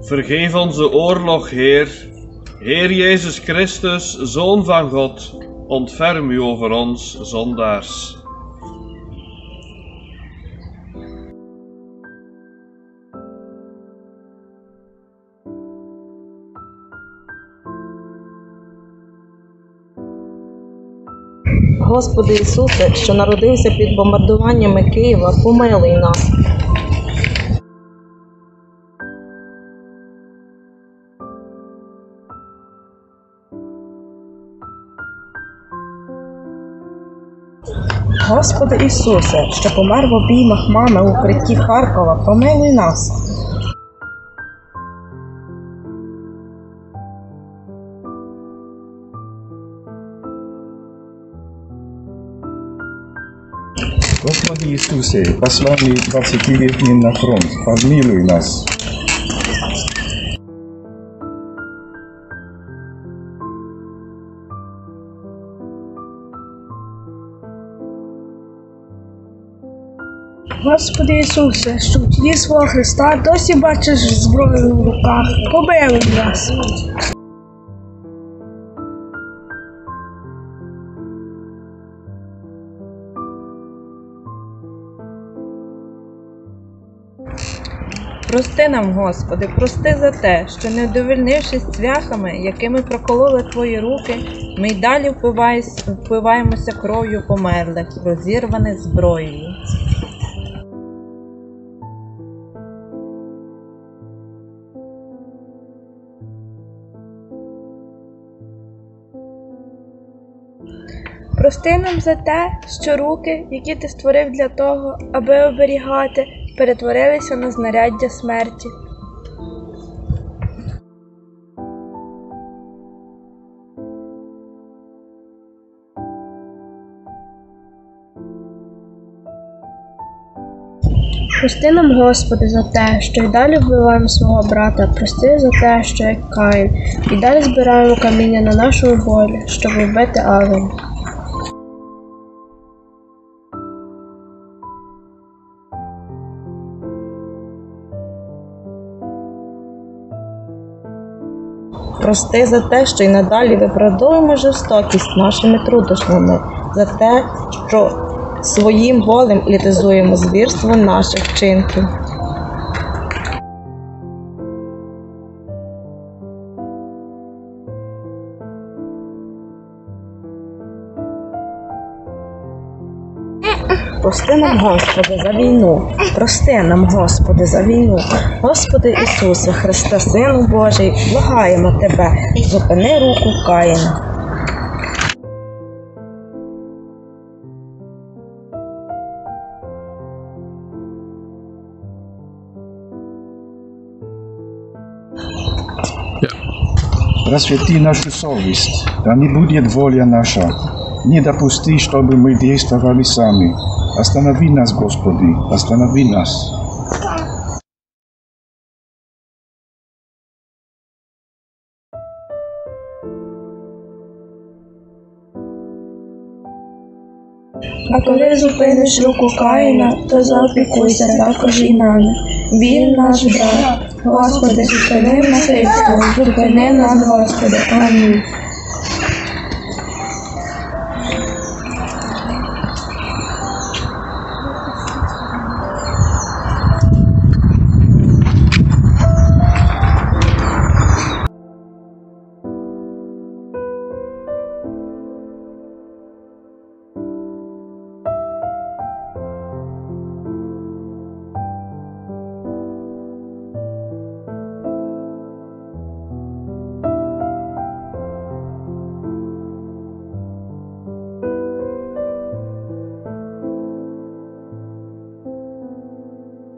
Vergeef onze oorlog, Heer. Heer Jezus Christus, Zoon van God, ontferm u over ons zondaars. Господи Ісусе, що народився під бомбардуваннями Києва, помилуй нас. Господи Ісусе, що помер в обіймах мами у укритті Харкова, помилуй нас. Господи Иисусе, посланный 20-летним на фронт, помилуй нас. Господи Ісусе, що в тілі свого Христа досі бачиш зброю в руках, помилуй нас. Прости нам, Господи, прости за те, що не удовольнившись цвяхами, якими прокололи Твої руки, ми й далі впиваємося кров'ю померлих, розірваних зброєю. Прости нам за те, що руки, які Ти створив для того, аби оберігати, перетворилися на знаряддя смерті. Прости нам, Господи, за те, що й далі вбиваємо свого брата, прости за те, що як Каїн, і далі збираємо каміння на нашу волю, щоб вбити Авеля. Прости за те, що й надалі виправдовуємо жорстокість нашими труднощами, за те, що своїм болем літизуємо звірство наших вчинків. Прости нам, Господи, за війну. Прости нам, Господи, за війну. Господи Ісусе, Христе, Сину Божий, благаємо Тебе, зупини руку Каїна. Просвети нашу совесть, да не будет воля наша. Не допусти, чтобы мы действовали сами. Останови нас, Господи, останови нас. А коли зупиниш руку Каїна, то заопікуйся також і нами. Він наш брат. Господи, зупини насильство, зупини нас, Господи. Амінь.